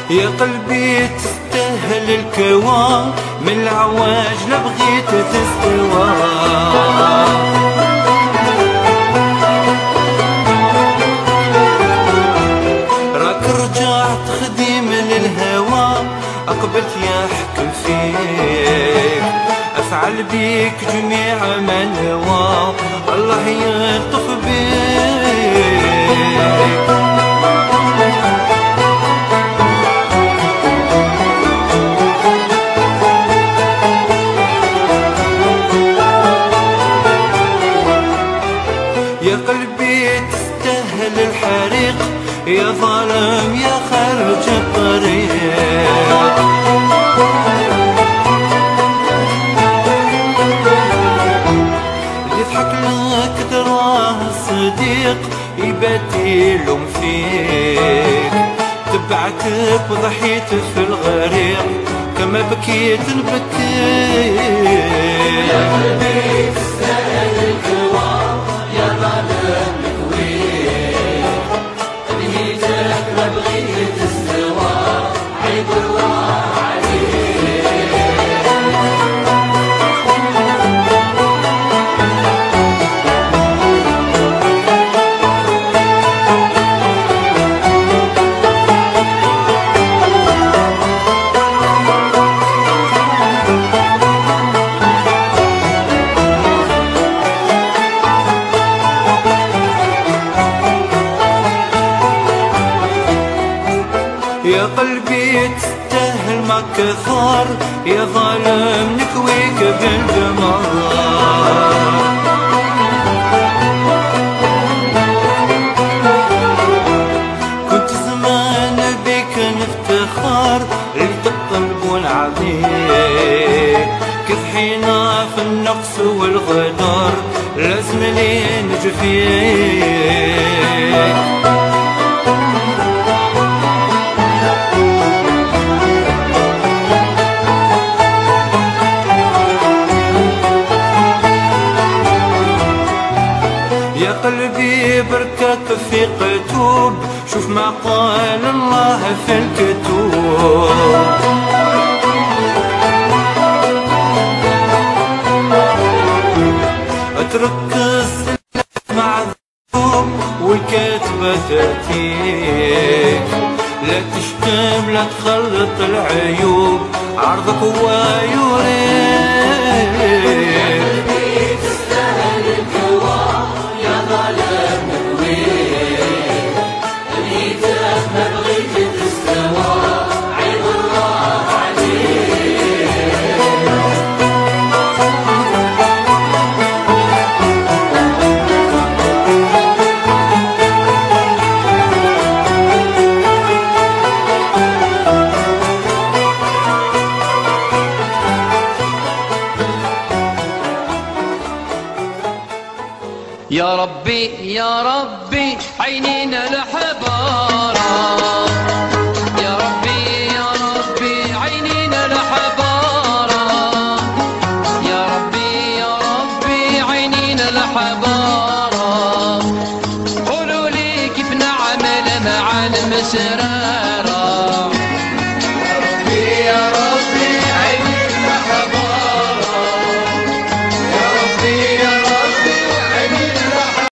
يا قلبي تستاهل الكوا، من العواج لبغيت تستوى. راك رجعت خديم للهوى، أقبلت يحكم فيك، أفعل بيك جميع ما نوى، الله يلطف بيك. يا قلبي تستاهل الحريق، يا ظالم يا خارج الطريق. اللي يضحك لك دراه الصديق، يبات يلوم فيك. تبعتك وضحيت في الغريق، كما بكيت نبكيك. يا قلبي تستاهل الكوا، يا ظالم نكويك. نهيتك ما بغيت تستوى، عيب الله عليك. يا قلبي تستاهل ما كثر، يا ظالم نكويك بالجمال. كنت زمان بك نفتخر، ريت الطلب والعظيم. كيف حينا في النقص والغدر، لازم لي نجفيك. يا قلبي بركك في قتوب، شوف ما قال الله في الكتوب. اترك السلام مع الذوب، والكاتبة تأتيك. لا تشتم لا تخلط العيوب، عرضك هو يريد. يا ربي يا ربي عينينا لحبارة، يا ربي يا ربي عينينا لحبارة، يا ربي يا ربي عينينا لحبارة. قولوا لي كيف نعمل مع المسرى،